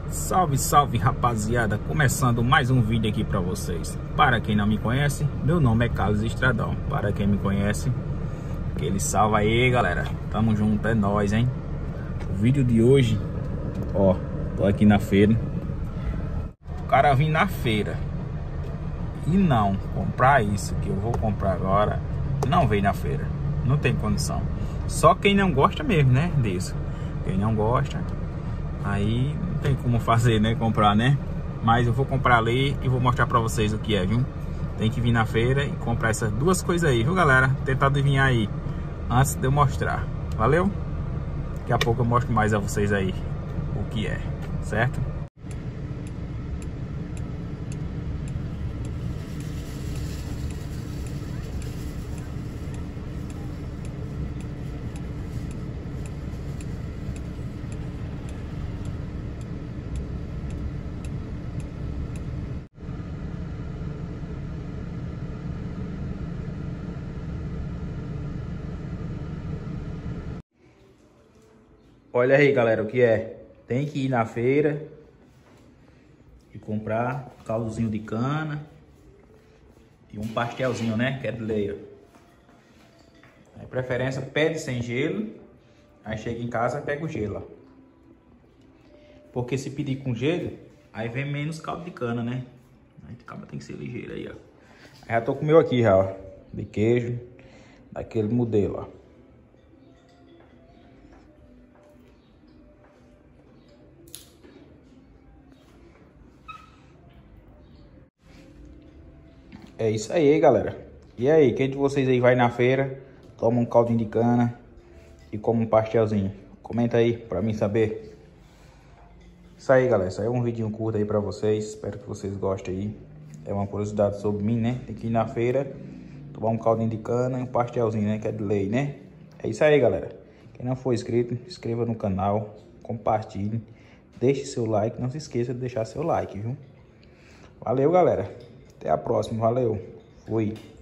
Salve, salve rapaziada, começando mais um vídeo aqui pra vocês. Para quem não me conhece, meu nome é Carlos Estradão. Para quem me conhece, aquele salve aí galera, tamo junto, é nóis, hein. O vídeo de hoje, ó, tô aqui na feira. O cara vim na feira e não comprar isso que eu vou comprar agora, não veio na feira, não tem condição. Só quem não gosta mesmo, né, disso. Quem não gosta, aí não tem como fazer, né, comprar, né. Mas eu vou comprar ali e vou mostrar pra vocês o que é, viu. Tem que vir na feira e comprar essas duas coisas aí, viu galera. Tentar adivinhar aí antes de eu mostrar. Valeu? Daqui a pouco eu mostro mais a vocês aí o que é, certo? Olha aí galera, o que é? Tem que ir na feira e comprar um caldozinho de cana e um pastelzinho, né? Que é de leite. De preferência pede sem gelo, aí chega em casa e pega o gelo, ó. Porque se pedir com gelo, aí vem menos caldo de cana, né? Aí acaba, tem que ser ligeiro aí, ó. Aí já tô com o meu aqui já, ó, de queijo, daquele modelo, ó. É isso aí, galera. E aí, quem de vocês aí vai na feira, toma um caldinho de cana e come um pastelzinho? Comenta aí pra mim saber. Isso aí, galera. Isso aí é um vidinho curto aí pra vocês. Espero que vocês gostem aí. É uma curiosidade sobre mim, né? Tem que ir na feira, tomar um caldinho de cana e um pastelzinho, né? Que é de lei, né? É isso aí, galera. Quem não for inscrito, inscreva no canal, compartilhe, deixe seu like. Não se esqueça de deixar seu like, viu? Valeu, galera. Até a próxima. Valeu. Fui.